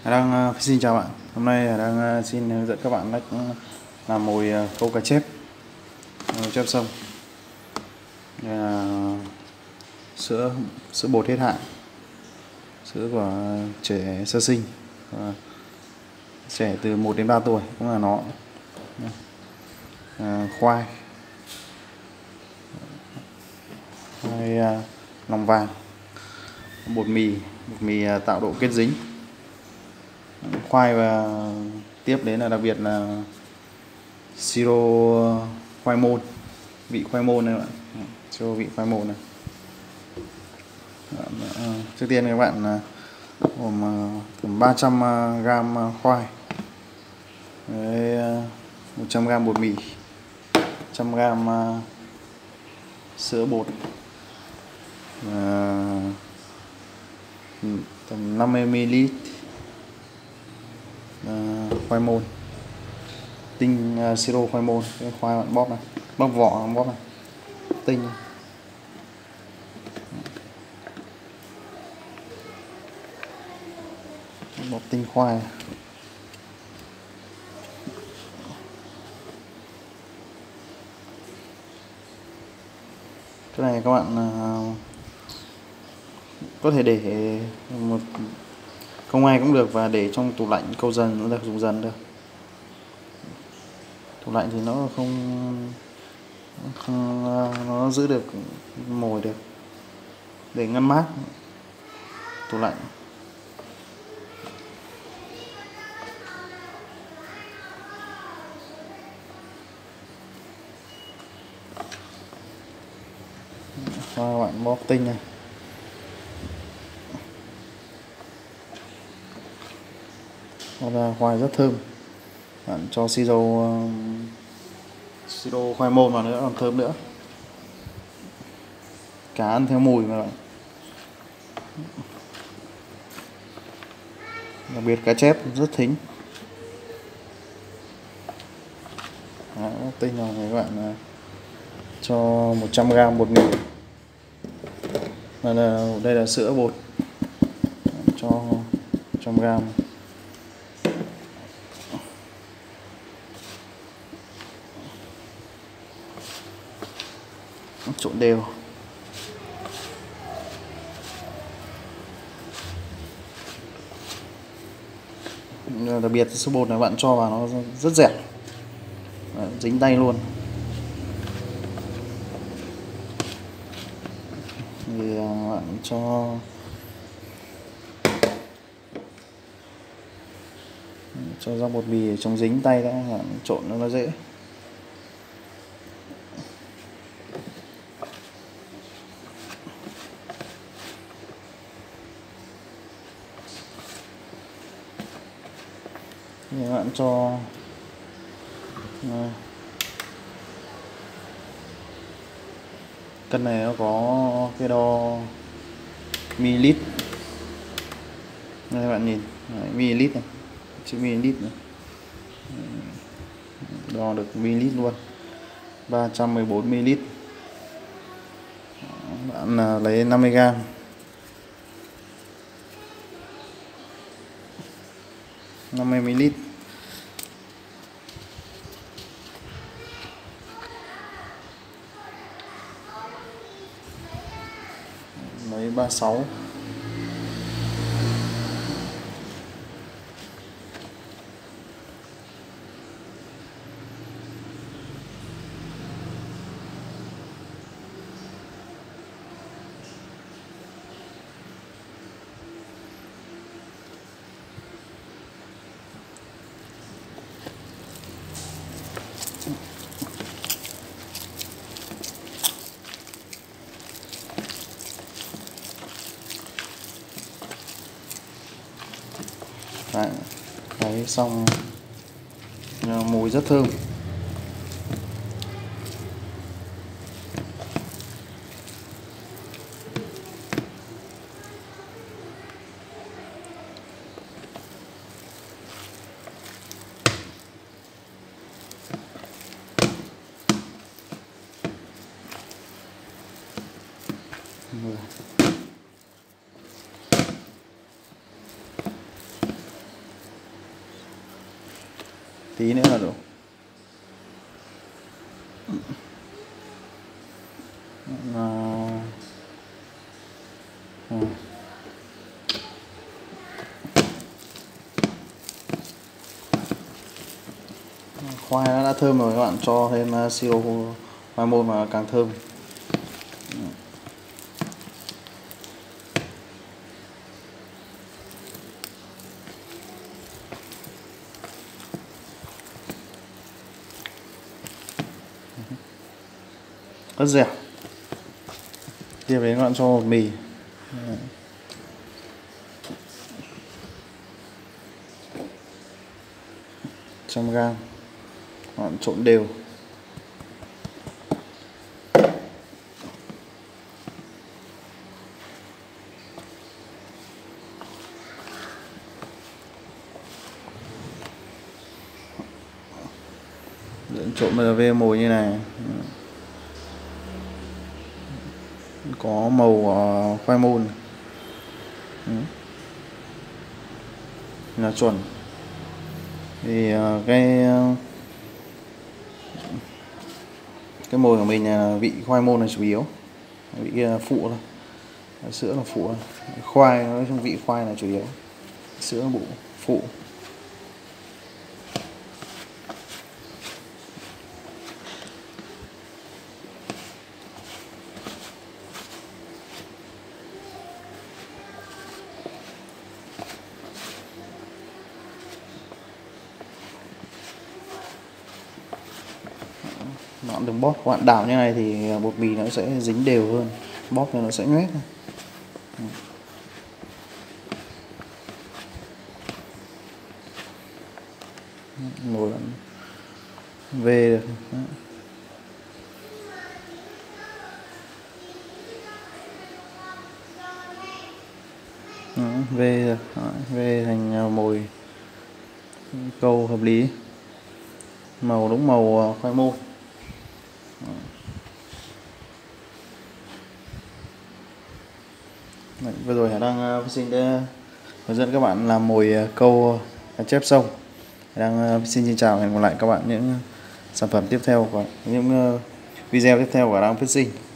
Xin chào bạn. Hôm nay đang xin hướng dẫn các bạn cách làm mồi câu cá chép, chép sông. Đây là sữa bột hết hạn, sữa của trẻ sơ sinh, trẻ từ 1 đến 3 tuổi cũng là nó. Khoai lòng vàng, bột mì tạo độ kết dính, khoai, và tiếp đến là đặc biệt là siro khoai môn, vị khoai môn này bạn, siro vị khoai môn này. Trước tiên các bạn gồm tầm 300g khoai, với 100g bột mì, 100g sữa bột, tầm 50ml khoai môn, tinh siro khoai môn. Cái khoai bạn bóp này, bóp vỏ, bóp này, tinh, bóp tinh khoai. Cái này các bạn có thể để không ai cũng được, và để trong tủ lạnh câu dần cũng được, dùng dần được. Tủ lạnh thì nó không nó giữ được mồi được, để ngăn mát tủ lạnh. Các bạn bóp tinh này, ra khoai rất thơm. Bạn cho siro khoai môn vào nữa còn thơm nữa. Cá ăn theo mùi mà bạn. Đặc biệt cá chép rất thính. Tinh vào này các bạn cho 100g bột mì. Đây là sữa bột, cho 100g. Trộn đều. Đặc biệt sữa bột này bạn cho vào nó rất dẻo, dính tay luôn. Thì bạn cho ra bột mì chống dính tay đã, bạn trộn nó dễ. Thì bạn cho cân này nó có cái đo ml. Đây bạn nhìn, ml này, chữ ml này, đo được ml luôn, 314ml. Bạn lấy 50g, 50ml. Lấy 36. Đấy, xong mùi rất thơm. tí nữa là đủ. Khoai nó đã thơm rồi, các bạn cho thêm siro khoai môn mà càng thơm. Rất dẻo. Tiếp đến các bạn cho bột mì. 100g. Các bạn trộn đều. Trộn bây giờ về mồi như này, có màu khoai môn là chuẩn. Thì cái mồi của mình là vị khoai môn là chủ yếu, vị kia là phụ thôi, sữa là phụ thôi. Khoai nói chung vị khoai là chủ yếu, sữa là phụ. Bạn đừng bóp, các bạn đảo như này thì bột mì nó sẽ dính đều hơn, bóp thì nó sẽ nhoét. Ngồi về được. Về được. Về thành mồi câu hợp lý, màu đúng màu khoai môn. Vừa rồi Hải đang xin hướng dẫn các bạn làm mồi câu cá chép sông. Xin chào và hẹn gặp lại các bạn những sản phẩm tiếp theo và những video tiếp theo của Đang Fishing.